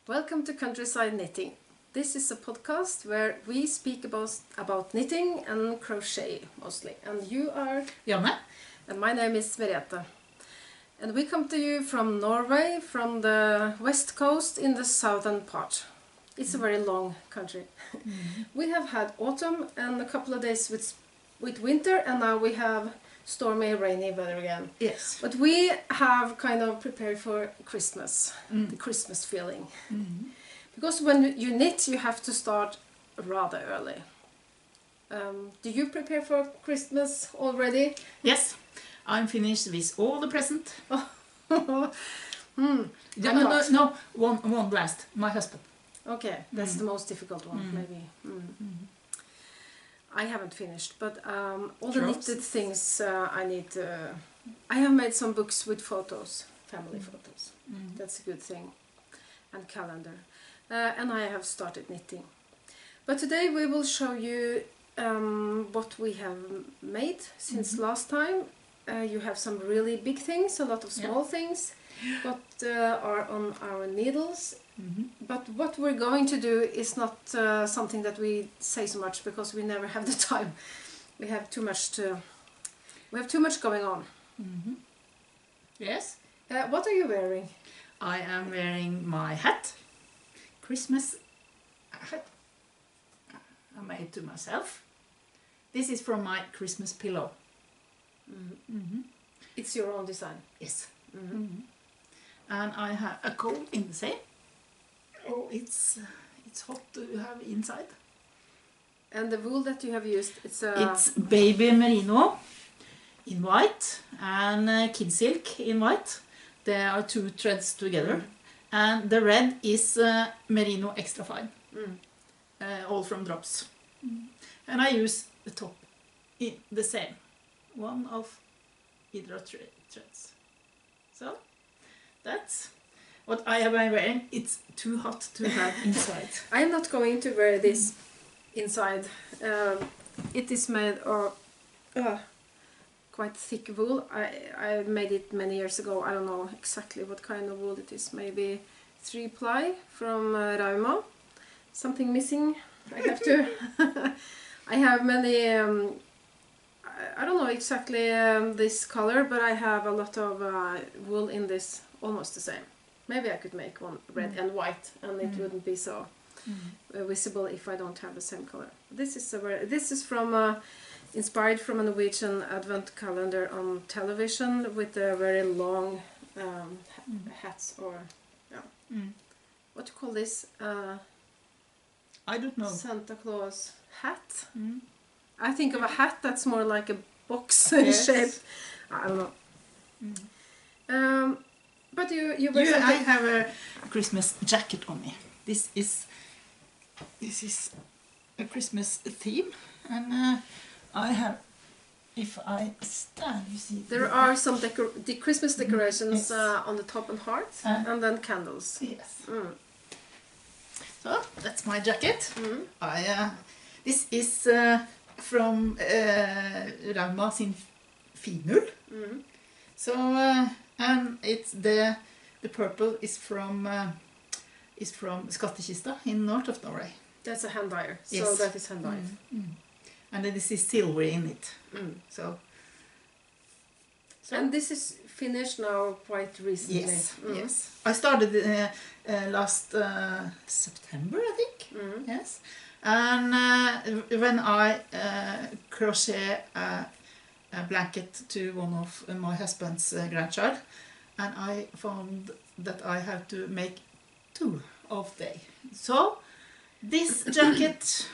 Welcome to Countryside Knitting. This is a podcast where we speak about knitting and crochet mostly. And you are Janne. And my name is Merete. And we come to you from Norway, from the west coast in the southern part. It's a very long country. We have had autumn and a couple of days with winter, and now we have stormy, rainy weather again. Yes. But we have kind of prepared for Christmas, the Christmas feeling. Because when you knit, you have to start rather early. Do you prepare for Christmas already? Yes. I'm finished with all the present. No, one last. My husband. Okay, that's the most difficult one, maybe. I haven't finished, but all the knitted things I need to... I have made some books with photos, family photos. That's a good thing. And calendar. And I have started knitting. But today we will show you what we have made since last time. You have some really big things, a lot of small things, what are on our needles. But what we're going to do is not something that we say so much because we never have the time. We have too much going on. Yes. What are you wearing? I am wearing my hat. Christmas hat. I made to myself. This is from my Christmas pillow. It's your own design. Yes. And I have a coat in the same. Oh, it's hot to have inside. And the wool that you have used, It's baby merino in white and kid silk in white. There are two threads together. And the red is merino extra fine. All from drops. And I use the top in the same. One of either threads. So that's what I have been wearing. It's too hot to have inside. I am not going to wear this inside. It is made of quite thick wool. I made it many years ago. I don't know exactly what kind of wool it is. Maybe 3-ply from Rauma. Something missing. I have to. I have many. I don't know exactly this color, but I have a lot of wool in this, almost the same. Maybe I could make one red and white, and it wouldn't be so visible if I don't have the same color. This is from inspired from a Norwegian Advent calendar on television with a very long hats or what do you call this? I don't know. Santa Claus hat. I think of a hat that's more like a box shape. I don't know. But you wear something. I have a Christmas jacket on me. This is a Christmas theme, and I have. If I stand, you see. There are some Christmas decorations on the top and hearts, and then candles. Yes. So that's my jacket. This is from Rauma sin finull. So and it's the purple is from Skattekista in north of Norway. That's a hand dyer. So Yes. that is hand dyed. And then this is silver in it. So And this is finished now quite recently. yes, yes. I started last September, I think. Yes. And when I crochet a blanket to one of my husband's grandchild, and I found that I have to make 2 of them. So this jacket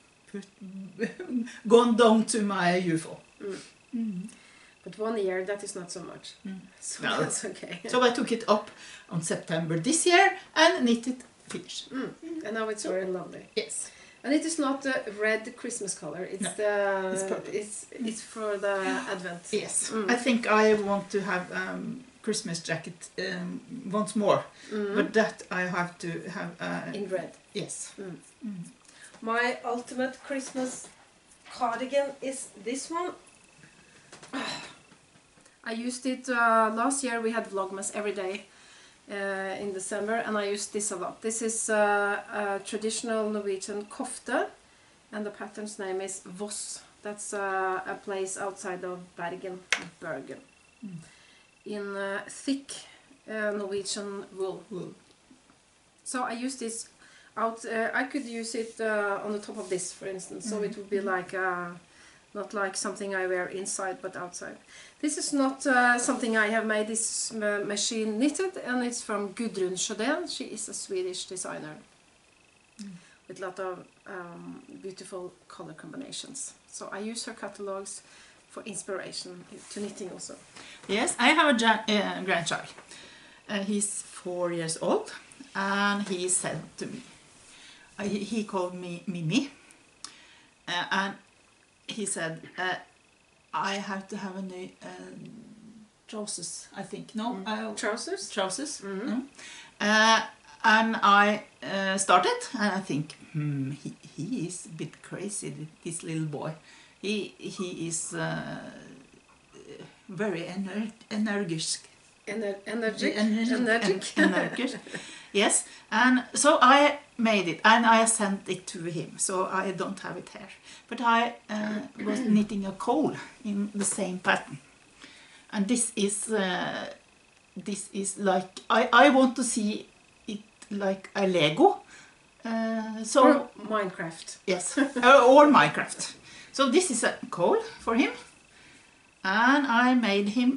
gone down to my UFO. But 1 year, that is not so much. So No. that's okay. So I took it up on September this year and knitted finished. And now it's very lovely. Yes. And it is not the red Christmas color. It's It's purple. it's for the Advent. Yes. I think I want to have Christmas jacket once more, but that I have to have In red. yes. My ultimate Christmas cardigan is this one. I used it last year. We had Vlogmas every day in December, and I use this a lot. This is a traditional Norwegian kofte, and the pattern's name is Voss. That's a place outside of Bergen. In thick Norwegian wool. So I use this out. I could use it on the top of this, for instance. So it would be like not like something I wear inside, but outside. This is not something I have made. This is machine knitted, and it's from Gudrun Sjödén. She is a Swedish designer with a lot of beautiful color combinations. So I use her catalogs for inspiration to knitting also. Yes, I have a grandchild. He's 4 years old, and he said to me, he called me Mimi, and he said, I have to have a new trousers, I think. No? Trousers? Trousers. And I started, and I think, he is a bit crazy, this little boy. He is very energetic. Energetic. Yes, and so I made it, and I sent it to him, so I don't have it here. But I was knitting a coal in the same pattern, and this is like I want to see it like a Lego. So or Minecraft. Yes, or Minecraft. So this is a coal for him, and I made him.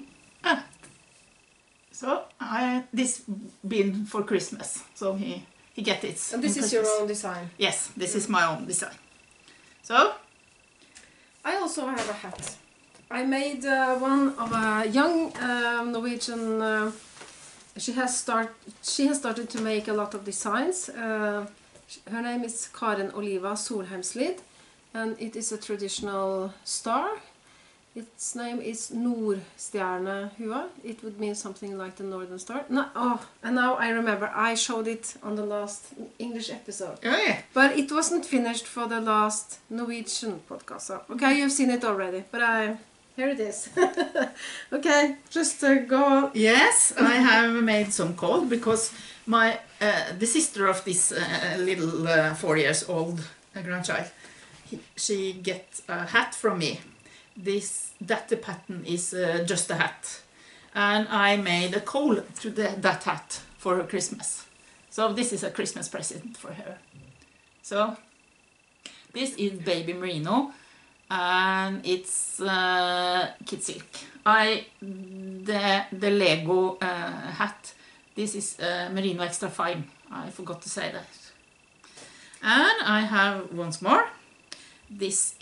So this been for Christmas, so he get it. And this is your own design? Yes, this is my own design. So I also have a hat. I made one of a young Norwegian. She has started to make a lot of designs. Her name is Karen Oliva Solheimslid, and it is a traditional star. Its name is Nordstjernehua. It would mean something like the Northern Star. No, and now I remember, I showed it on the last English episode. Oh yeah. But it wasn't finished for the last Norwegian podcast. So, okay, you've seen it already, but here it is. Okay, just go on. Yes, I have made some coal because my the sister of this little 4 years old grandchild, she get a hat from me. That the pattern is just a hat, and I made a coal to that hat for her Christmas. So this is a Christmas present for her. So this is Baby Merino, and it's Kid Silk. The Lego hat. This is Merino Extra Fine. I forgot to say that. And I have once more. This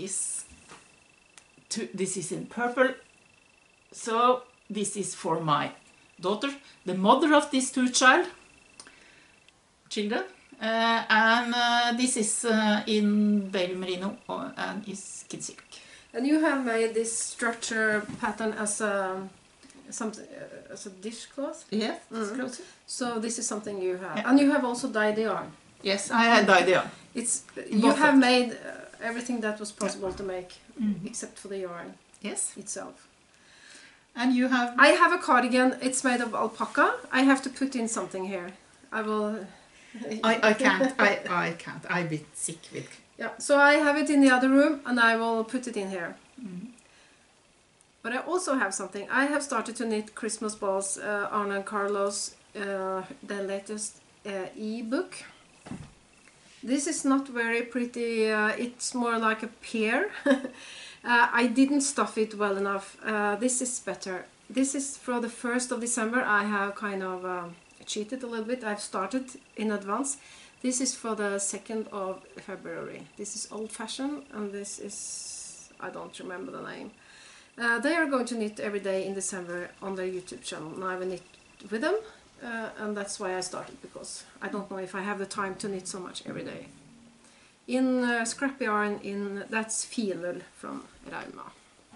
is in purple, so this is for my daughter, the mother of these two children, and this is in Baby Merino and is Kid Silk. And you have made this structure pattern as a dishcloth? Yes, cloth. So this is something you have. Yeah. And you have also dyed the yarn. Yes, I had dyed the yarn. You have made everything that was possible to make, except for the yarn itself. And you have... I have a cardigan. It's made of alpaca. I have to put in something here. I will... I can't. I can't. I'm a bit sick with... Yeah, so I have it in the other room, and I will put it in here. But I also have something. I have started to knit Christmas balls, Arne and Carlos, the latest e-book. This is not very pretty. It's more like a pear. I didn't stuff it well enough. This is better. This is for the 1st of December. I have kind of cheated a little bit. I've started in advance. This is for the 2nd of February. This is old-fashioned, and this is... I don't remember the name. They are going to knit every day in December on their YouTube channel. And I will knit with them. And that's why I started, because I don't know if I have the time to knit so much every day. In scrap yarn, that's Filer from Rauma.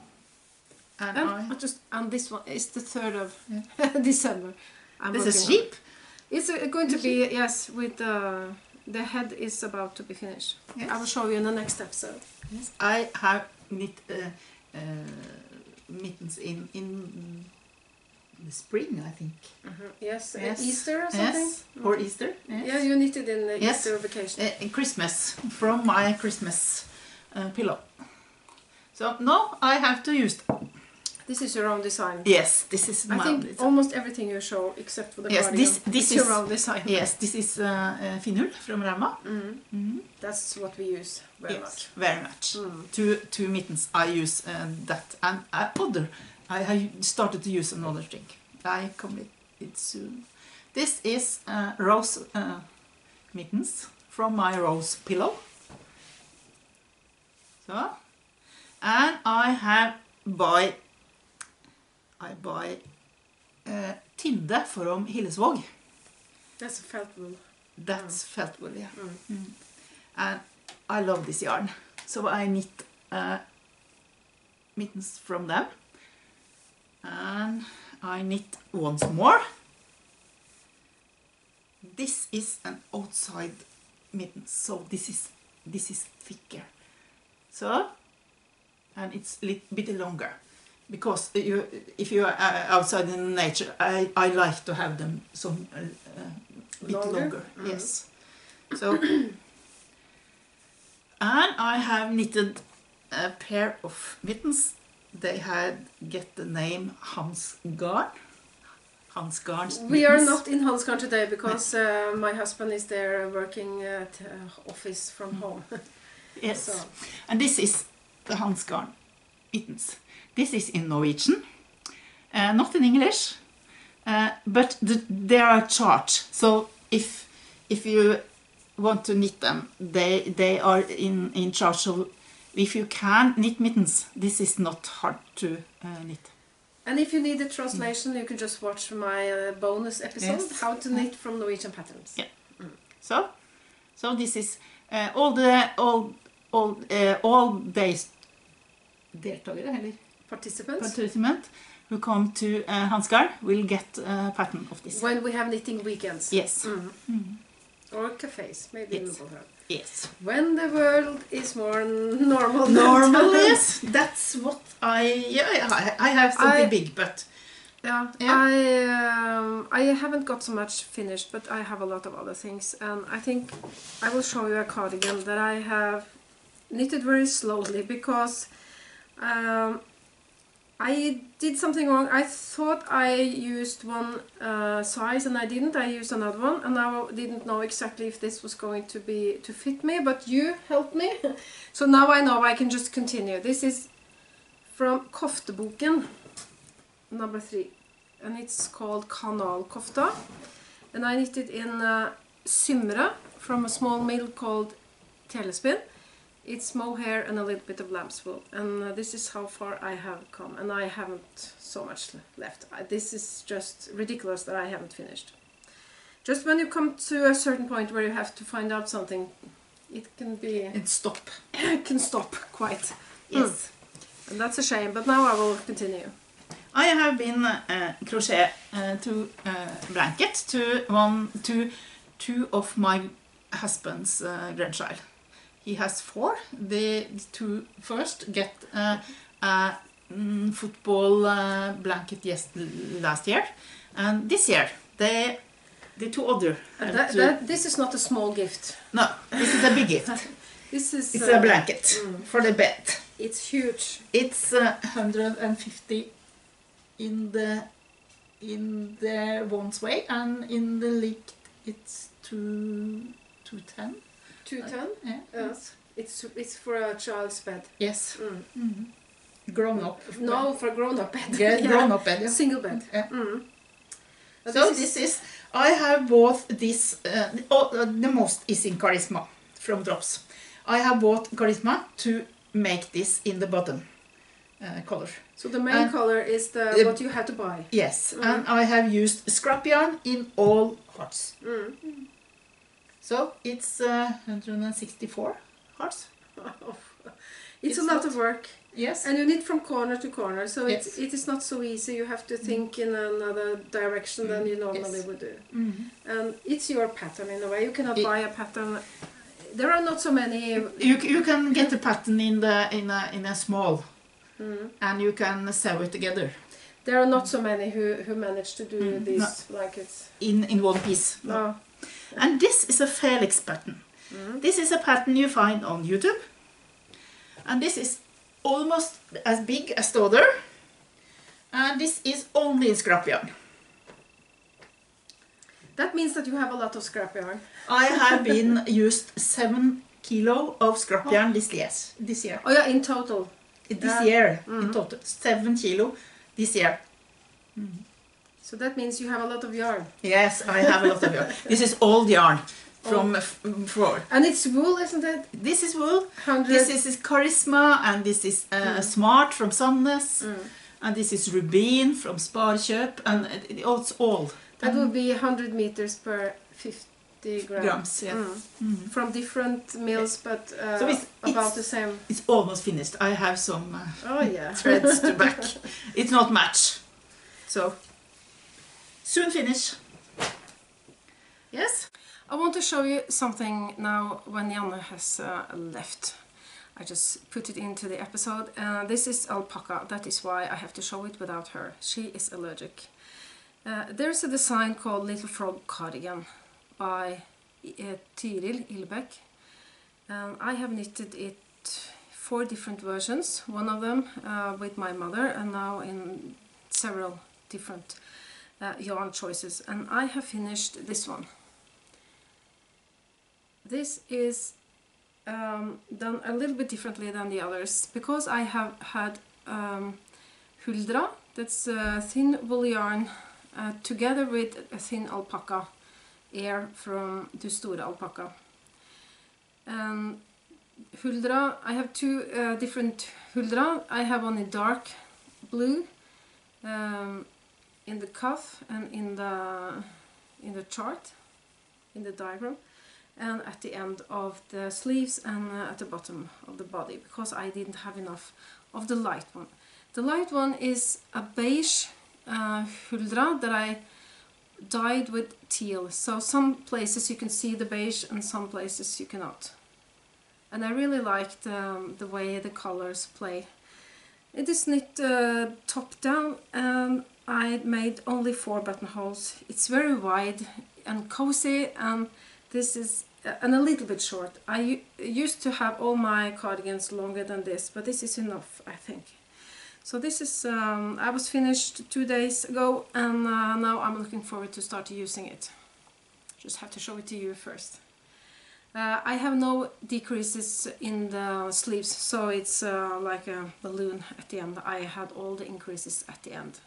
And this one is the 3rd of December. This is sheep? It's going to be, yes, with the head is about to be finished. Yes. I will show you in the next episode. Yes. I have knit mittens in the spring, I think. Yes, Yes. Easter or something? Yes, or Easter. Yes. Yeah, you knitted in the Yes. Easter vacation. Christmas, from my Christmas pillow. So now I have to use them. This is your own design. Yes, this is I my think design. almost everything you show, except for the Yes, cardigan, this is your is- own design. Yes, this is Finull from Rauma. That's what we use very Yes, much. very much. Two mittens I use that, and I have started to use another thing. I come it soon. This is rose mittens from my rose pillow. So, and I buy Tinde from Hillesvåg. That's a felt wool. That's felt wool, yeah. And I love this yarn, so I knit mittens from them. And I knit once more. This is an outside mitten, so this is thicker. So, and it's a bit longer, because if you are outside in nature, I like to have them some bit longer. Yes. So, and I have knitted a pair of mittens. They get the name Hans Garn. Hans Garn's We are mittens. not in Hansgarn today because my husband is there working at office from home. Yes. So. And this is the Hans Garn mittens. This is in Norwegian, not in English, but they are charged. So if you want to knit them, they are in charge. So if you can knit mittens, this is not hard to knit. And if you need a translation, you can just watch my bonus episode, Yes. How to Knit from Norwegian Patterns. Yeah. So this is all days deltagere, eller Participants, participant, who come to Hans Garn will get a pattern of this. when we have knitting weekends. Yes. Or cafes, maybe Yes. we will have. Yes. When the world is more normal. Normal, yes. That's what I have something big, but Yeah, Yeah. I haven't got so much finished, but I have a lot of other things, and I think I will show you a cardigan that I have knitted very slowly because I did something wrong. I thought I used one size and I didn't. I used another one, and I didn't know exactly if this was going to fit me, but you helped me. So now I know I can just continue. This is from Kofteboken number 3, and it's called Kanalkofta, and I knitted in Symre from a small mill called Telespin. It's mohair and a little bit of lamb's wool, and this is how far I have come, and I haven't so much left. This is just ridiculous that I haven't finished. Just when you come to a certain point where you have to find out something, it can be... it stop. it can stop quite. Yes. And that's a shame, but now I will continue. I have been crochet to blanket to two of my husband's grandchild. He has 4. The 2 first get a football blanket last year, and this year the 2 other. And this is not a small gift. No, this is a big gift. This is It's a blanket for the bed. It's huge. It's 150 in the one's way, and in the leak it's 210. 210. Yeah. Yes. It's for a child's bed. Yes. Grown up. No, for grown-up bed. Yeah, grown up bed. Yeah. Single bed. Yeah. But So this is I have bought this. The most is in Charisma from Drops. I have bought Charisma to make this in the bottom color. So the main color is what you have to buy. Yes, and I have used scrap yarn in all hearts. So it's 164 hearts. It's a lot of work. Yes. And you knit from corner to corner, so Yes. it is not so easy. You have to think in another direction than you normally would do. And it's your pattern in a way. You cannot buy a pattern. There are not so many. You can get the pattern in a small, and you can sew it together. There are not so many who manage to do these blankets. In one piece. No. No. And this is a Felix pattern. This is a pattern you find on YouTube. And this is almost as big as the other. And this is only in scrap yarn. That means that you have a lot of scrap yarn. I have been used 7 kilo of scrap yarn this year. Oh yeah, in total. This year, in total. 7 kilo this year. So that means you have a lot of yarn. Yes, I have a lot of yarn. This is old yarn from before. And it's wool, isn't it? This is wool. 100. This is Charisma, and this is Smart from Sandnes. And this is Rubin from Sparkjøp, and it's all. That would be 100 meters per 50 grams. Yeah. From different mills, but So about the same. It's almost finished. I have some Oh yeah. threads to back. It's not much. So, soon finish. Yes? I want to show you something now when Janne has left. I just put it into the episode. This is alpaca. That is why I have to show it without her. She is allergic. There's a design called Little Frog Cardigan by Tiril Ilbæk. I have knitted it 4 different versions. One of them with my mother, and now in several different yarn choices. And I have finished this one. This is done a little bit differently than the others because I have had Huldra, that's thin wool yarn, together with a thin alpaca air from Du Store Alpaca. Huldra, I have 2 different Huldra. I have one in dark blue in the cuff and in the chart, in the diagram, and at the end of the sleeves and at the bottom of the body, because I didn't have enough of the light one. The light one is a beige Huldra that I dyed with teal. So some places you can see the beige and some places you cannot. And I really liked the way the colors play. It is knit top down, and I made only 4 buttonholes. It's very wide and cozy, and this is and a little bit short. I used to have all my cardigans longer than this, but this is enough, I think. So this is, I was finished 2 days ago, and now I'm looking forward to start using it. Just have to show it to you first. I have no decreases in the sleeves, so it's like a balloon at the end. I had all the increases at the end.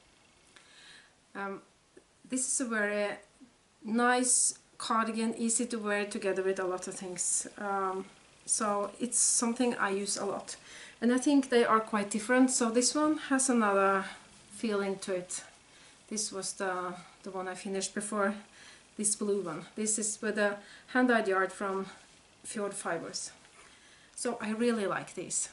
This is a very nice cardigan, easy to wear together with a lot of things. So it's something I use a lot. And I think they are quite different. So this one has another feeling to it. This was the one I finished before this blue one. This is with a hand-dyed yarn from Fjord Fibers. So I really like these.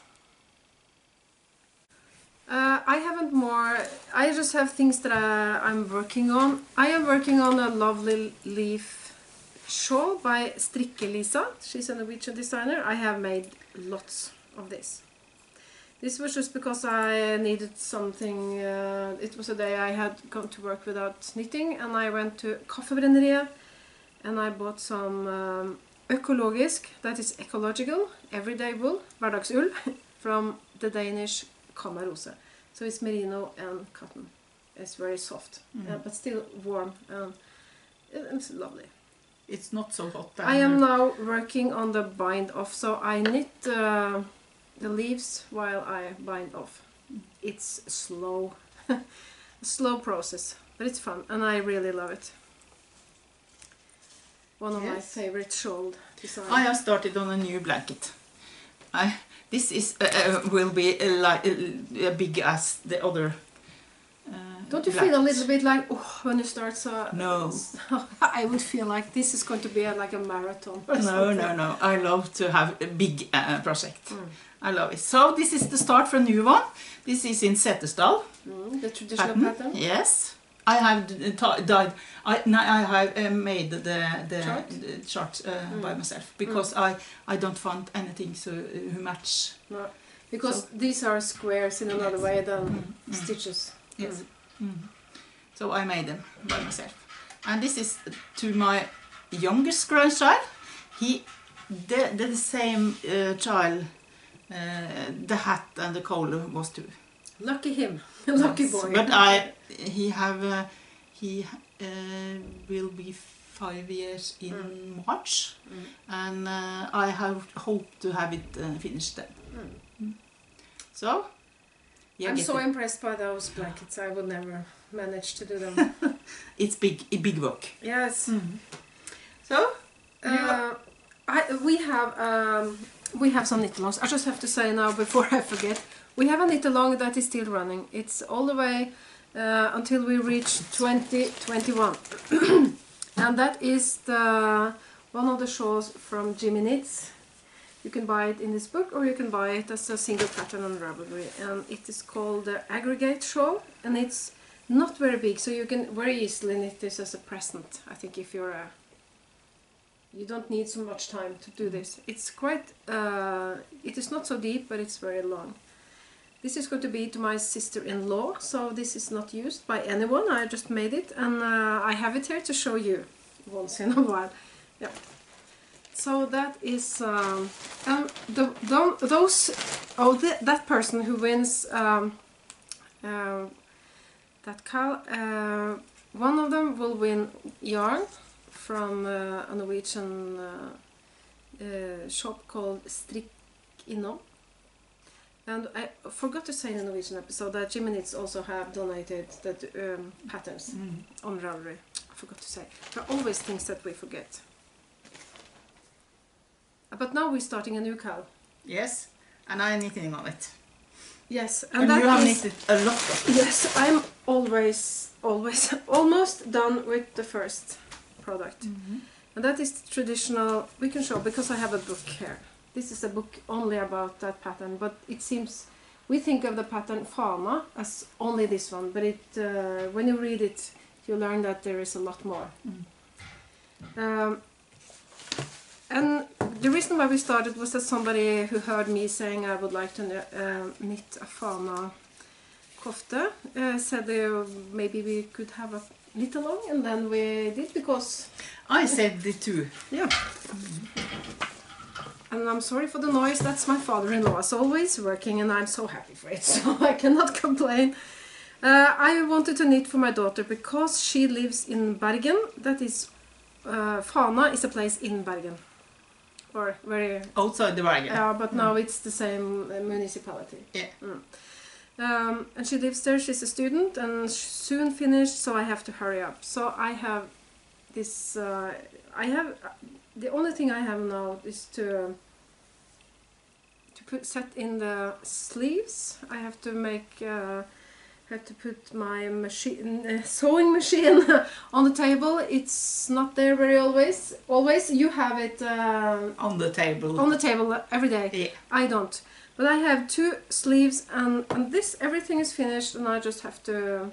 I haven't more, I just have things that I'm working on. I am working on a lovely leaf shawl by Strikke-Lisa. She's a Norwegian designer. I have made lots of this. This was just because I needed something. It was a day I had gone to work without knitting, and I went to Kaffebrenneriet and I bought some økologisk, that is ecological, everyday wool, hverdagsull, from the Danish Kammerose. So it's merino and cotton. It's very soft, but still warm. It's lovely. It's not so hot. I am now working on the bind off, so I knit the leaves while I bind off. It's slow, a slow process, but it's fun, and I really love it. One of my favorite shawl designs. I have started on a new blanket. This is will be like big as the other. Don't you feel a little bit like when you start? So no. I would feel like this is going to be like a marathon. Or something. No. I love to have a big project. I love it. So this is the start for a new one. This is in Setesdal. The traditional pattern. Yes. I have dyed. I have made the chart by myself because I don't find anything who match. No, because these are squares in another way than stitches. Yes. So I made them by myself. And this is to my youngest grandchild. The same child, the hat and the collar was too. Lucky him. Lucky Yes. boy. But he will be 5 years in March, and I have hoped to have it finished then. So, yeah, I'm so impressed by those blankets. I would never manage to do them. It's big work. Yes. So, we have some knit-alongs. I just have to say now before I forget, we have a knit-along that is still running. It's all the way until we reach 2021. And that is one of the shawls from Jimmy Knits. You can buy it in this book, or you can buy it as a single pattern on Ravelry. And it is called the Aggregate Shawl, and it's not very big, so you can very easily knit this as a present. I think if you're you don't need so much time to do this. It's quite, it is not so deep, but it's very long. This is going to be to my sister-in-law, so this is not used by anyone. I just made it, and I have it here to show you once in a while. Yeah. So that is that person who wins one of them will win yarn from a Norwegian shop called Strikk Innom. And I forgot to say in the Norwegian episode that Jimmy Knits also have donated the patterns on Ravelry. I forgot to say. There are always things that we forget. But now we're starting a new cowl. yes, and I'm knitting on it. Yes, And you have knitted a lot of it. Yes, I'm always almost done with the first product. And that is the traditional, we can show, because I have a book here. This is a book only about that pattern, but it seems, we think of the pattern Fana as only this one, but it when you read it, you learn that there is a lot more. And the reason why we started was that somebody who heard me saying I would like to knit a Fana kofte said maybe we could have a knit-along, and then we did, because I said it too. yeah. And I'm sorry for the noise, that's my father-in-law as always working, and I'm so happy for it, so I cannot complain. I wanted to knit for my daughter because she lives in Bergen. That is, Fana is a place in Bergen. Or very... Outside the Bergen. but now it's the same municipality. Yeah. And she lives there, she's a student, and soon finished, so I have to hurry up. So I have this, the only thing I have now is to set in the sleeves. I have to make, have to put my machine, sewing machine on the table. It's not there very always. Always you have it On the table. on the table every day. Yeah. I don't. But I have 2 sleeves, and this, everything is finished, and I just have to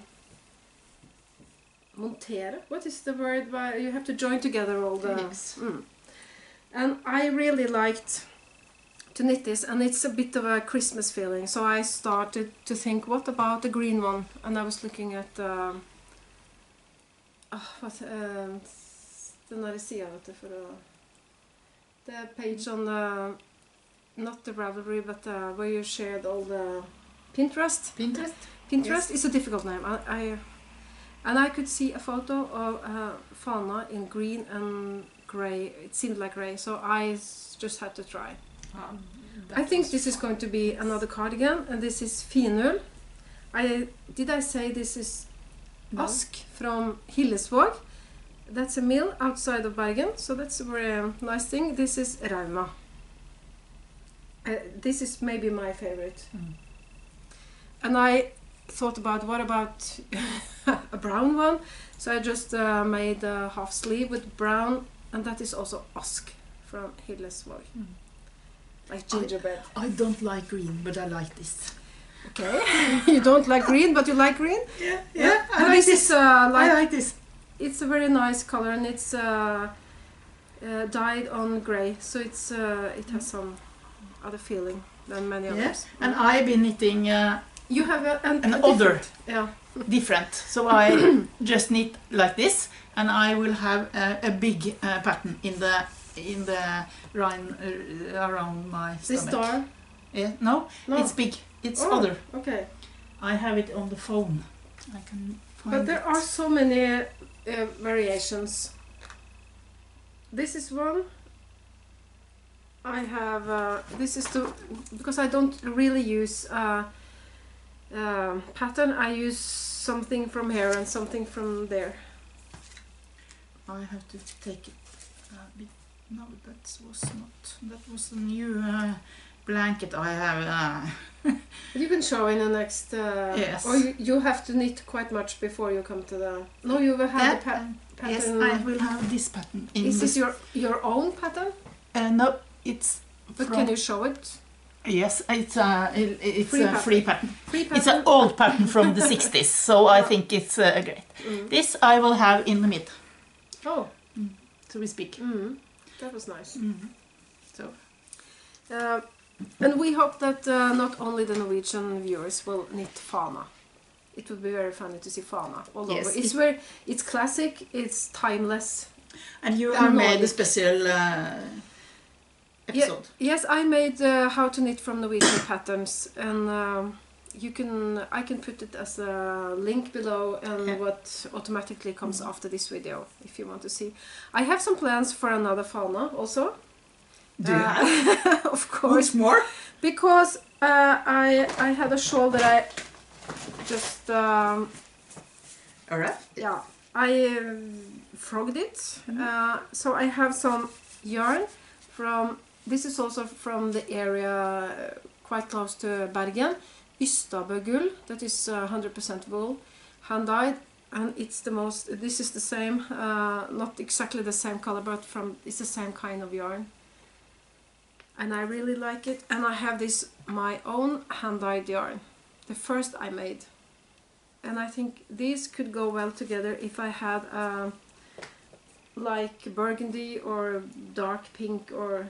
montere. What is the word? You have to join together all the... Yes. And I really liked to knit this, and it's a bit of a Christmas feeling. So I started to think, what about the green one? And I was looking at den där ser jag inte för the page on the, not the Ravelry, but where you shared all the Pinterest. Pinterest? Pinterest Yes. is a difficult name. And I could see a photo of Fana in green and grey. It seemed like grey, so I just had to try. I think this is going to be another cardigan, and this is Finull. Did I say this is Ask from Hillesvåg? That's a mill outside of Bergen, so that's a very nice thing. This is Rauma. This is maybe my favorite. And I thought about, what about a brown one? So I just made a half sleeve with brown, and that is also Ask from Hillesvåg. Like gingerbread. I don't like green, but I like this. Okay. You don't like green, but you like green? Yeah. But this is I like this. it's a very nice color, and it's dyed on grey, so it's it has some other feeling than many others. And I've been knitting You have An a other. different- Yeah. different. So I just knit like this, and I will have a big pattern in the line around my This stomach. star. Yeah, no, No. it's big. It's Oh, other. Okay. I have it on the phone. I can find But there it. are so many variations. This is one. I have. This is because I don't really use pattern. I use something from here and something from there. I have to take it a bit. No, that was not. That was a new blanket I have. But you can show in the next. Yes. Or you have to knit quite much before you come to the. No, you will have the pattern. Yes, I will have this pattern. Is this your own pattern? No, it's. But from- can you show it? Yes, it's a Free free pattern. Free pattern. It's an old pattern from the 60s, so I think it's great. Mm. This I will have in the mid, Oh. so we speak. That was nice. So And we hope that not only the Norwegian viewers will knit Fana. It would be very funny to see Fana all Yes, over. It's classic, it's timeless. and you And have made a Nordic. special episode. Yes, I made how to knit from Norwegian patterns, and I can put it as a link below, and Yeah. what automatically comes after this video if you want to see. I have some plans for another Fana also. Do you have? Of course. Once more? Because I had a shawl that I just Alright. I frogged it. So I have some yarn from. This is also from the area quite close to Bergen. Ystabøgull. That is 100% wool, hand dyed, and it's the most. This is the same, not exactly the same color, but it's the same kind of yarn. And I really like it. And I have this my own hand-dyed yarn, the first I made. And I think these could go well together if I had like burgundy or dark pink or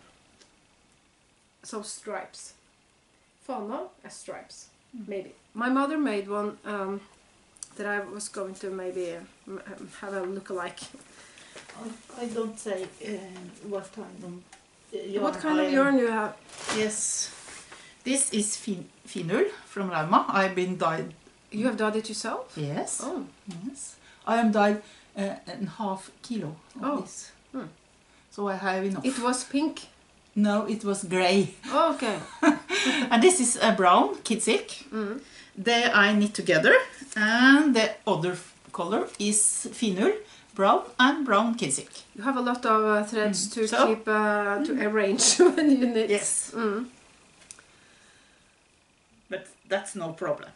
so stripes. Fana as stripes, maybe. My mother made one that I was going to maybe have a look-alike. I don't say what kind of yarn. What kind of yarn you have? Yes. This is Finull from Rauma. I've been dyed. You have dyed it yourself? Yes. Oh. Yes. I am dyed a half kilo of this. So I have enough. It was pink. No, it was grey. Oh, okay. And this is a brown kid silk. They I knit together, and the other color is Finull, brown and brown kid silk. You have a lot of threads to So? keep to arrange when you knit. Yes. But that's no problem.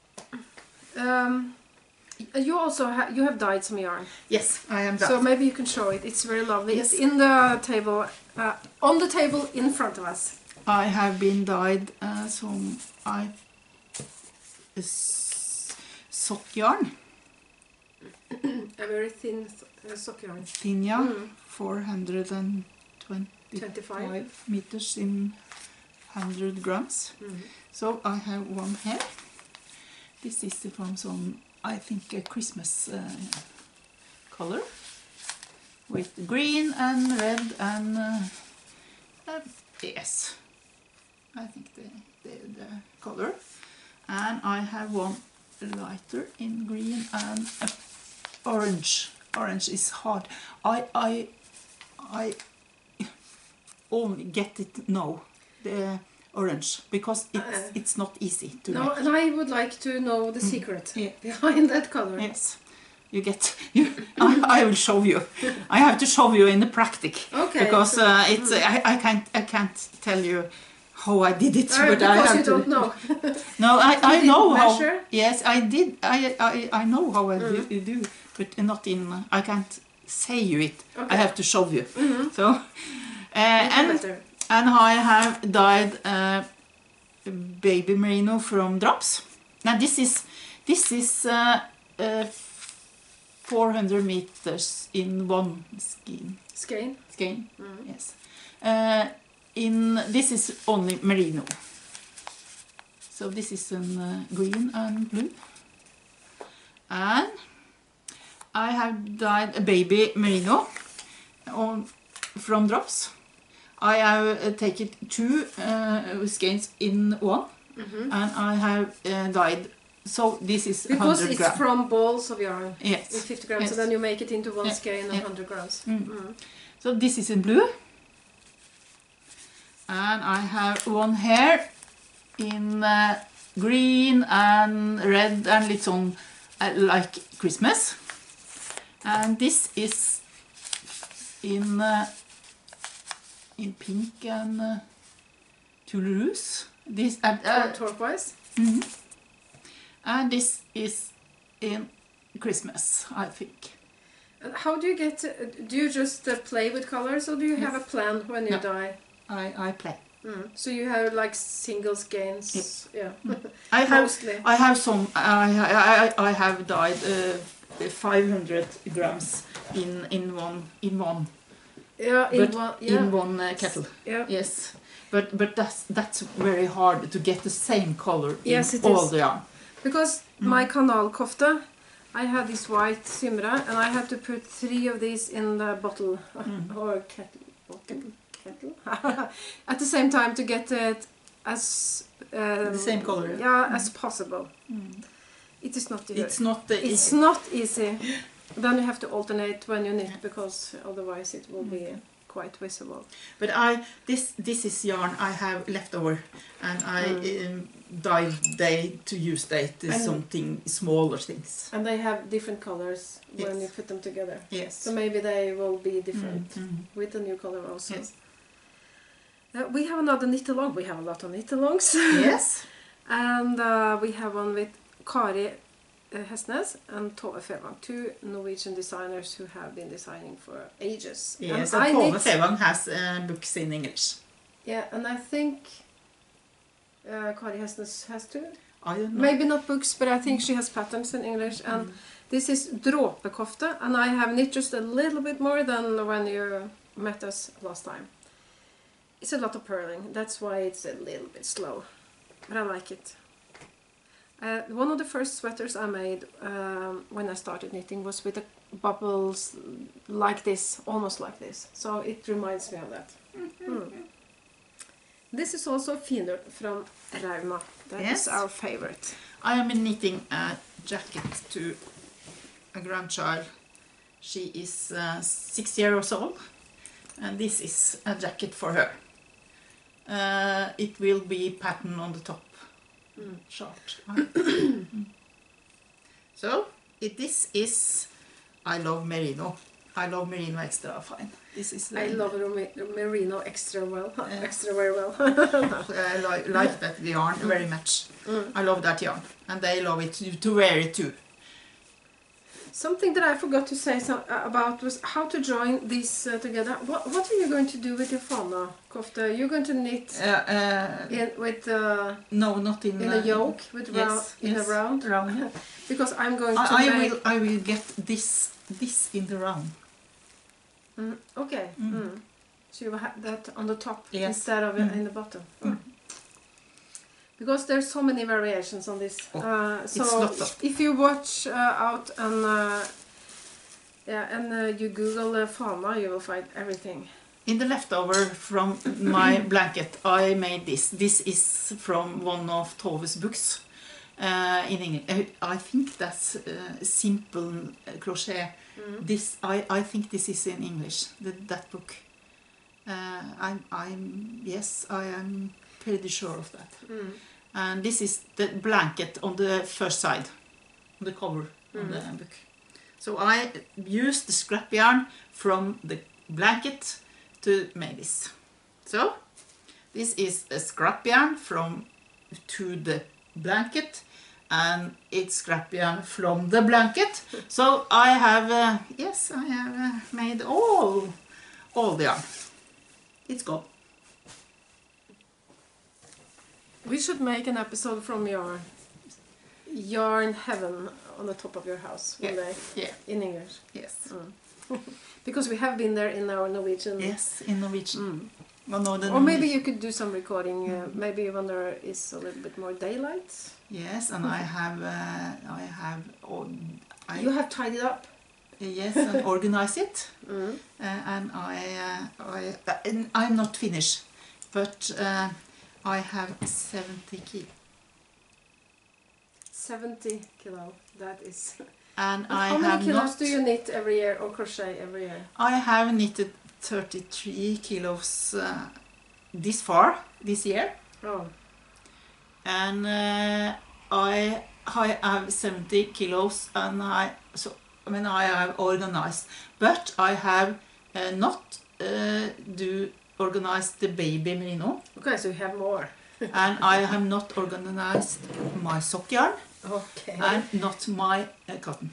You also you have dyed some yarn, Yes, I am done. so maybe you can show it. It's very lovely. Yes. It's in the table, on the table in front of us. I have been dyed some sock yarn, A very thin sock yarn. thin yarn, 425 25. meters in 100 grams. So I have one here. This is from some, I think, a Christmas color with green and red and yes, I think the color. And I have one lighter in green and orange. Orange is hard. I only get it now, the orange, because it's not easy to No, make. and I would like to know the secret Yeah. behind that color. Yes, you get. I will show you. I have to show you in the practic. Okay. Because it's I can't tell you how I did it, but I because have you to. don't know. No, I didn't know how. measure? Yes, I did. I know how I do, but not in. I can't say you it. Okay. I have to show you. So, Even and better. I have dyed baby merino from Draps. Now this is 400 meters in one skein. Skein. Yes. This is only merino. So this is in green and blue. And I have dyed a baby merino from drops. I have taken 2 skeins in one, and I have dyed. So this is because 100 it's grams. from balls of yarn. Yes. With 50 grams, Yes. so then you make it into one Yeah. skein of Yeah. 100 grams. So this is in blue. And I have one here in green and red and little like Christmas. And this is in pink and Toulouse. This Turquoise. and this is in Christmas, I think. And how do you get? Do you just play with colors, or do you have a plan when you No. dye? I play. So you have like single skeins. Yes. Yeah. I have Mostly. I have some. I have dyed 500 grams in one. Yeah. But Yeah. in one kettle. Yeah. Yes, but that's very hard to get the same color Yes, in it all is. the yarn. Because my canal kofta, I had this white simra, and I had to put 3 of these in the bottle or kettle. At the same time to get it as The same color. Yeah, as possible. It is not easy. It's not the It's not easy. Then you have to alternate when you knit, because otherwise it will be quite visible. But this is yarn I have left over, and I dyed day to use day to And- something smaller things. And they have different colors when Yes. you put them together. Yes. So maybe they will be different with the new color also. Yes. We have another knit along. We have a lot of knit alongs. Yes. And we have one with Kari Hestnes and Tove Fevang, 2 Norwegian designers who have been designing for ages. Yes. And And I Tove knit- Fevang has books in English. Yeah, and I think Kari Hestnes has 2. I don't know. Maybe not books, but I think she has patterns in English. And this is dråpekofte, and I have knit just a little bit more than when you met us last time. It's a lot of purling, that's why it's a little bit slow, but I like it. One of the first sweaters I made when I started knitting was with the bubbles like this, almost like this. So it reminds me of that. This is also Finur from Rauma. That Yes. is our favorite. I am knitting a jacket to a grandchild. She is 6 years old, and this is a jacket for her. It will be pattern on the top, short. So this is I love merino. I love merino extra fine. This is I love merino extra well, Yeah. extra very well. I like that yarn very much. I love that yarn, and they love it to wear it too. Something that I forgot to say about was how to join these together. What are you going to do with your fana kofta? You're going to knit in with No, not in a yoke with yes, in a yes, round, round. because I'm going to I make. I will get this in the round. Okay. So you will have that on the top Yes. instead of in the bottom. Because there's so many variations on this. So it's lots of- if you watch out and you Google fana, you will find everything. In the leftover from my blanket, I made this. This is from one of Tove's books in English. I think that's simple crochet. This I think this is in English. That book. Yes, I am pretty sure of that. And this is the blanket on the first side, on the cover of the book. So I used the scrap yarn from the blanket to make this. So this is a scrap yarn to the blanket, and it's scrap yarn from the blanket. So I have yes, I have made all the yarn. It's gone. We should make an episode from your yarn heaven on the top of your house one day Yeah. in English. Yes. Because we have been there in our Norwegian. Yes, in Norwegian. Well, no, then Or maybe you could do some recording, maybe when there is a little bit more daylight. Yes, and I have, You have tidied up. yes, and organize it, Mm. and I'm not finished, but I have 70 kilo, that is. and But I how many have kilos not. do you knit every year or crochet every year? I have knitted 33 kilos this far this year, Oh, and I have 70 kilos, and I have organized, but I have not organized the baby merino, okay, so you have more. and I have not organized my sock yarn, Okay. and not my cotton.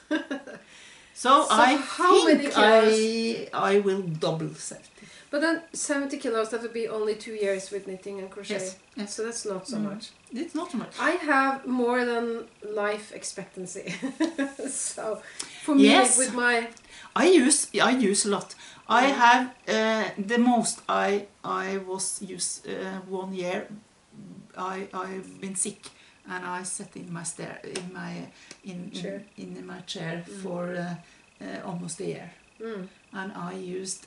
So I how many think kilos? I will double 70. But then 70 kilos, that would be only 2 years with knitting and crochet. Yes, yes. So that's not so much. It's not so much. I have more than life expectancy. So for me, Yes. with my... I use a lot. I have the most I was 1 year. I've been sick, and I sat in my Chair. in my chair for almost a year, and I used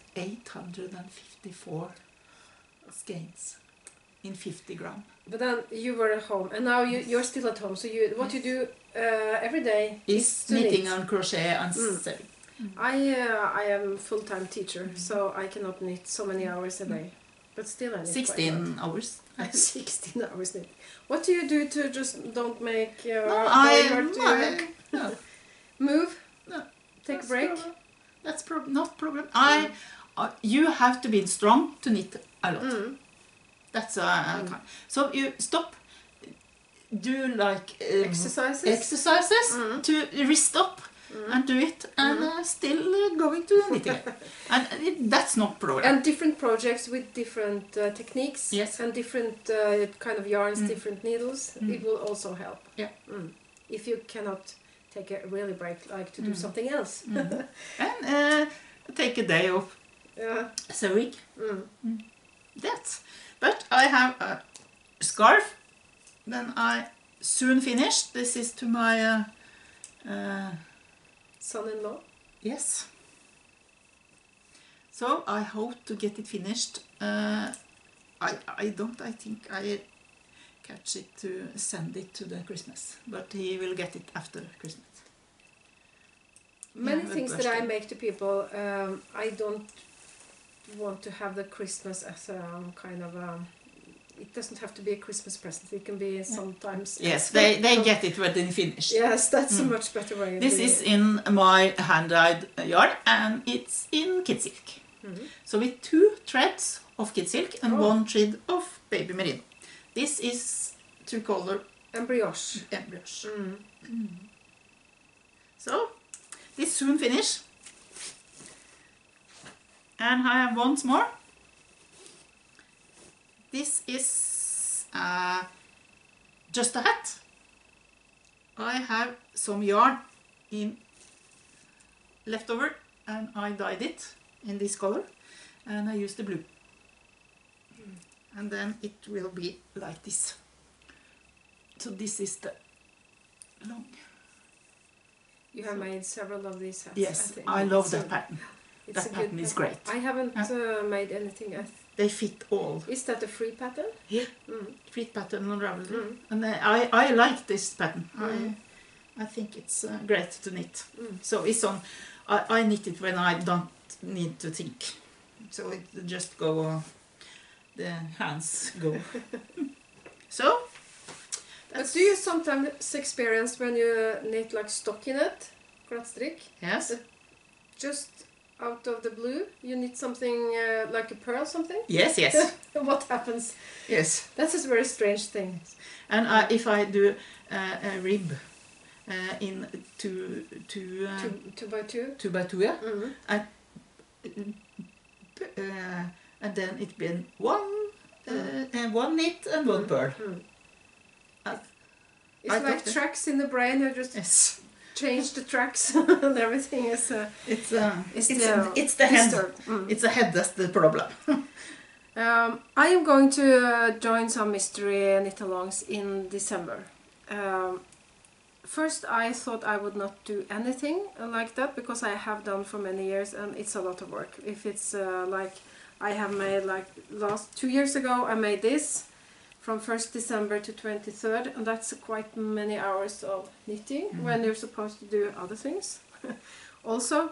854 skeins in 50 gram. But then you were at home, and now you're still at home. So what you do every day Is to knitting knit. and crochet and sewing. I am full-time teacher, so I cannot knit so many hours a day. But still I knit 16 hours. quite a lot. 16 hours knitting. What do you do to just don't make your No, no. move? No, Take a that's break? problem. That's not problem. You have to be strong to knit a lot. Mm. That's so you stop. Do like exercises to wrist up and do it, and still going to knit again. And that's not problem. And different projects with different techniques, Yes. and different kind of yarns, different needles. It will also help. Yeah. If you cannot take a really break, like to do something else. And take a day off Yeah. sewing. That's. But I have a scarf. Then I soon finish. This is to my Son-in-law. yes. So I hope to get it finished. I think I catch it to send it to the Christmas, but he will get it after Christmas. Many Yeah, things that birthday. I make to people, I don't want to have the Christmas as a kind of it doesn't have to be a Christmas present. It can be sometimes. Yes, they get it when they finish. Yes, that's a much better way. Of This doing is it. in my hand-dyed yarn, and it's in kid silk. So with 2 threads of kid silk and 1 thread of baby merino. This is 2-color And brioche. brioche. So this soon finish, and I have once more. This is just a hat. I have some yarn in leftover, and I dyed it in this color, and I use the blue, and then it will be like this. So this is the long. You have made several of these hats. Yes, think. I love It's that a- pattern. It's That a good pattern is great. I haven't made anything. They fit all. Is that a free pattern? Yeah. Mm. Fit pattern unraveled. Mm. And I like this pattern. I think it's great to knit. So it's on. I knit it when I don't need to think. So it just go. The hands go. So. But do you sometimes experience when you knit like stockinette, glattstrikk, Yes. just out of the blue, you knit something like a pearl something? Yes. Yes. What happens? Yes. That's a very strange thing. And if I do a rib in 2 by 2? 2 by 2, yeah. Mm-hmm. And then it's been one knit and 1 pearl. It's I like thought tracks in the brain. You just Yes. change the tracks and everything is It's the head. disturbed. It's the head that's the problem. I am going to join some mystery knit-alongs in December. First I thought I would not do anything like that because I have done for many years and it's a lot of work. If it's like I have made like last 2 years ago I made this from 1st December to 23rd and that's quite many hours of knitting when you're supposed to do other things also.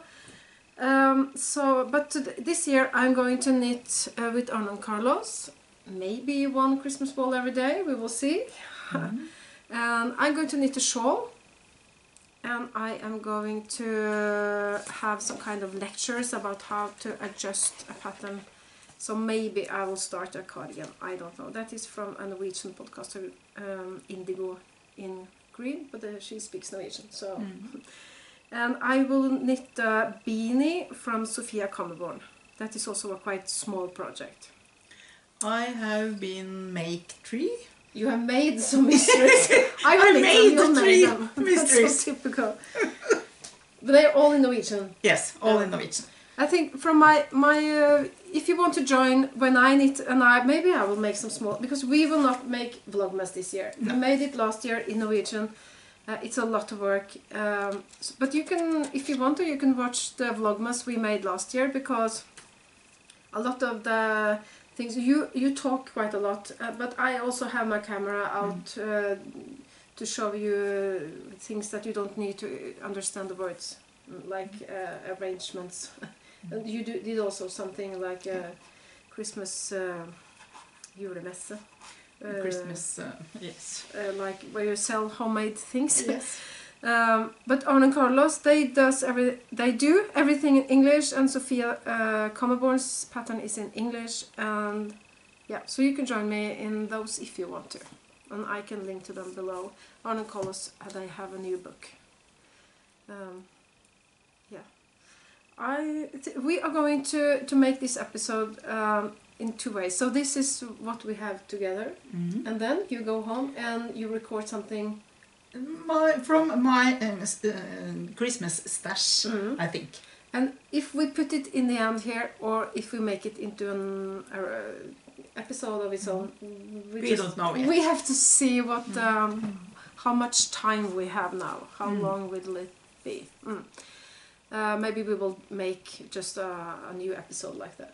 This year I'm going to knit with Arne and Carlos, maybe one Christmas ball every day, we will see. And I'm going to knit a shawl and I am going to have some kind of lectures about how to adjust a pattern. So maybe I will start a cardigan, I don't know. That is from a Norwegian podcaster, Indigo in Green, but she speaks Norwegian. So. And I will knit a beanie from Sofia Kammerborn. That is also a quite small project. I have been make 3. You have made some mysteries. I made them. 3 mysteries. That's so typical. But they're all in Norwegian. Yes, all in Norwegian. I think from my if you want to join when I knit and maybe I will make some small, because we will not make Vlogmas this year. No. We made it last year in Norwegian. It's a lot of work, but you can, if you want to, you can watch the Vlogmas we made last year because a lot of the things you talk quite a lot, but I also have my camera out to show you things that you don't need to understand the words, like arrangements. And you did also something like Christmas julemesse. Christmas, yes. Like where you sell homemade things. Yes. But Arne and Carlos, they do everything in English, and Sofia Kammerborn's pattern is in English, and yeah, so you can join me in those if you want to, and I can link to them below. Arne and Carlos, they have a new book. We are going to make this episode in 2 ways. So this is what we have together, and then you go home and you record something from my Christmas stash, I think. And if we put it in the end here, or if we make it into an episode of its own, we don't know yet. We have to see what how much time we have now. How long will it be? Maybe we will make just a new episode like that.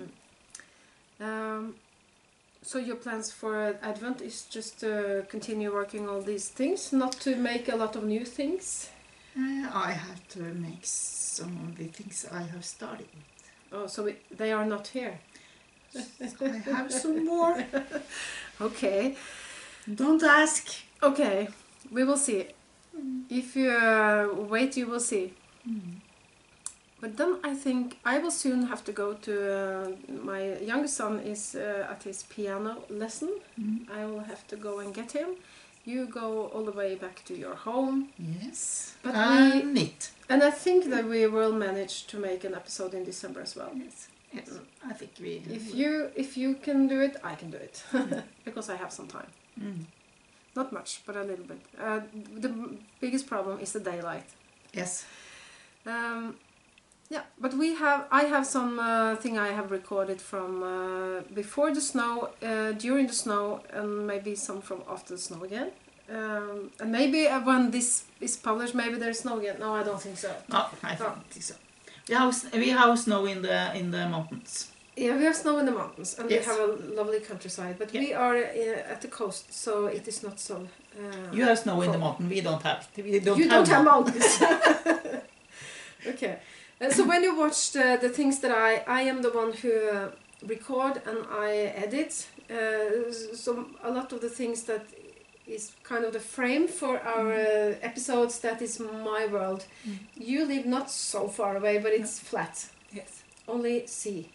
So your plans for Advent is just to continue working on these things, not to make a lot of new things? I have to make some of the things I have started. Oh, so they are not here? I have some more. Okay. Don't ask. Okay, we will see. If you wait, you will see. But then I think I will soon have to go to my youngest son is at his piano lesson. I will have to go and get him. You go all the way back to your home. Yes. But knit. And I think that we will manage to make an episode in December as well. Yes. Yes. I think we. If you can do it, I can do it because I have some time. Not much, but a little bit. The biggest problem is the daylight. Yes. Yeah, but I have some thing I have recorded from before the snow, during the snow, and maybe some from after the snow again. And maybe when this is published, maybe there's snow again. No, I don't think so. No, I don't think so. We have snow in the mountains. Yeah, we have snow in the mountains, and yes. We have a lovely countryside. But we are at the coast, so it is not so. You have snow in the mountain. We don't have. You don't have mountains. Okay. So when you watch the things that I am the one who record and I edit, so a lot of the things that is kind of the frame for our episodes, that is my world. You live not so far away, but it's flat. Yes. Only sea.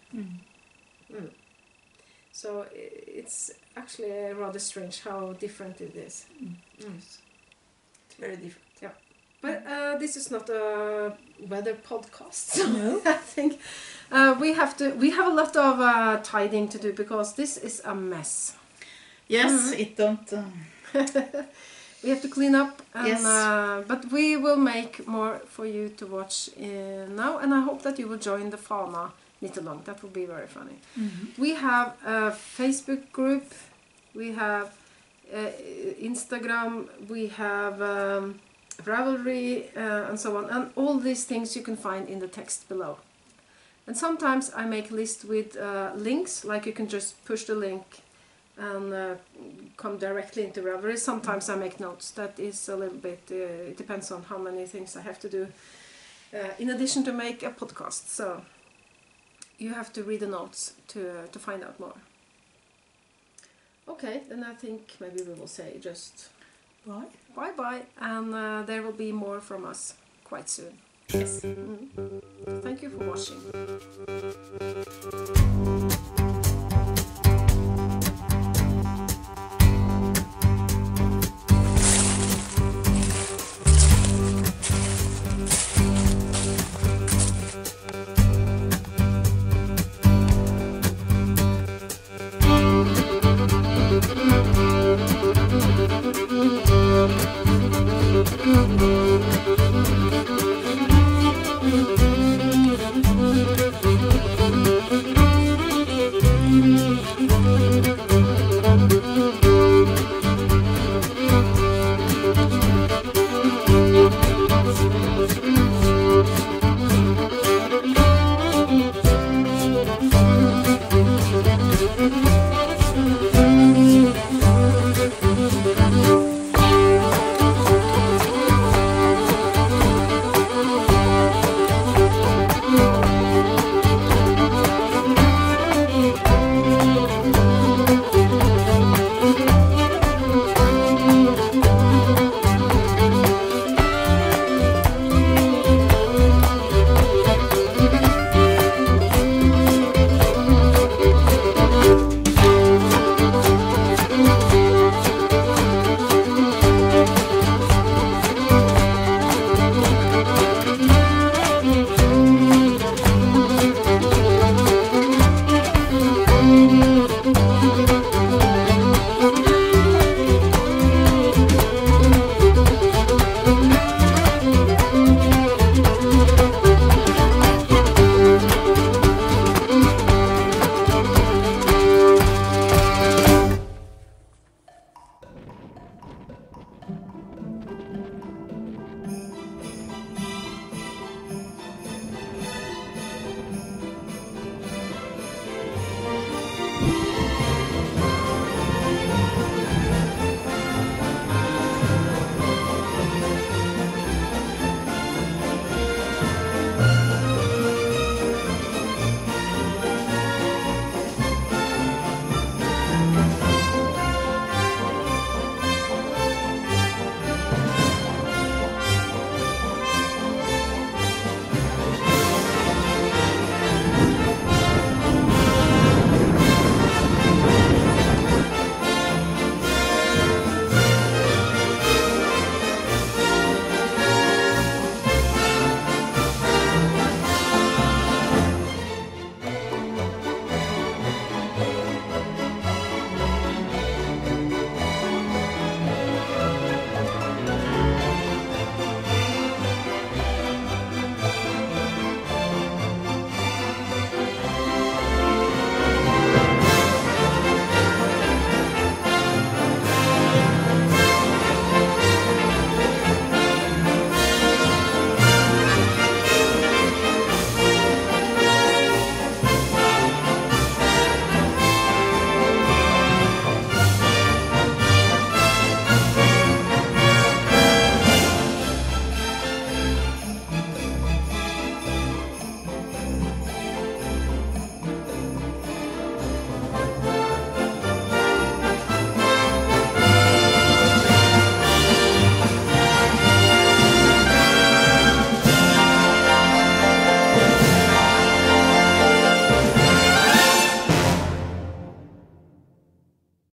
So it's actually rather strange how different it is. Yes. It's very different. Yeah. But this is not a weather podcast. So no. I think we have a lot of tidying to do because this is a mess. Yes, it don't. We have to clean up, and, yes. But we will make more for you to watch now, and I hope that you will join the Fana knit along. That would be very funny. Mhm. We have a Facebook group. We have Instagram. We have Ravelry and so on. And all these things you can find in the text below. And sometimes I make a list with links, like you can just push the link and come directly into Ravelry. Sometimes I make notes. That is a little bit, it depends on how many things I have to do in addition to make a podcast. So you have to read the notes to find out more. Okay, then I think maybe we will say just Bye. bye-bye, and there will be more from us quite soon. Yes. Thank you for watching.